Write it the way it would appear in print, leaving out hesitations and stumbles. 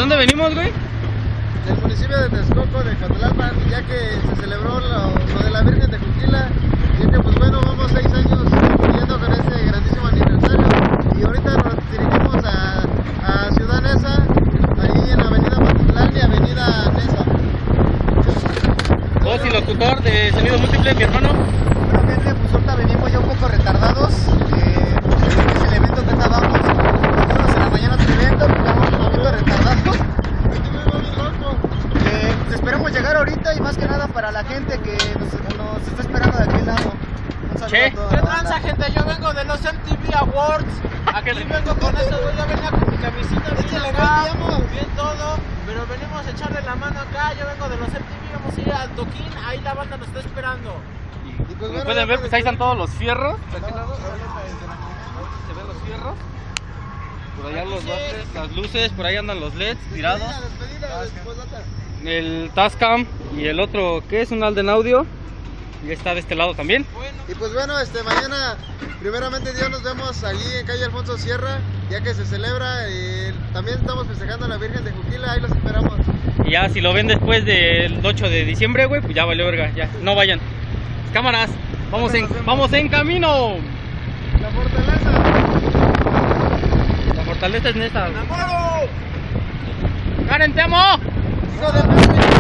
dónde venimos, güey? Del municipio de Texcoco, de Coatlalpan, ya que se celebró lo de la Virgen de Juquila, y que pues bueno, vamos 6 años cumpliendo con este grandísimo aniversario, y ahorita nos dirigimos a Ciudad Neza, ahí en Avenida Matitlán y Avenida Neza. Voz y locutor de sonido múltiple, mi hermano. Bueno gente, pues ahorita venimos ya un poco retardados, es el evento que estábamos, nosotros en la mañana del evento, pues estamos un poquito retardados. Pues esperamos llegar ahorita y más que nada para la gente que nos está esperando de aquel lado. Un saludo a toda ¿Qué la tranza, banda. gente? Yo vengo de los MTV Awards. Aquí vengo con esto, voy a venir con mi camisita bien acá, bien todo. Pero venimos a echarle la mano acá. Yo vengo de los MTV, vamos a ir al toquín. Ahí la banda nos está esperando. Y pues Como bueno, pueden ver, pues ahí están todos los fierros. ¿De Vamos, aquel lado? vamos. ¿Se ven los fierros? Por allá los bases, las luces, por ahí andan los LEDs tirados. Despedida, desposata. El Tascam y el otro, ¿qué es? Un Alden Audio. Y está de este lado también. Y pues bueno, mañana, primeramente Dios, nos vemos allí en calle Alfonso Sierra, ya que se celebra. También estamos festejando a la Virgen de Juquila, ahí los esperamos. Y ya si lo ven después del 8 de diciembre, güey, pues ya valió verga, ya, no vayan. Cámaras, vamos en camino. La fortaleza. La fortaleza es Neza. ¡Enamoro! Karen, te amo. Hijo de madre.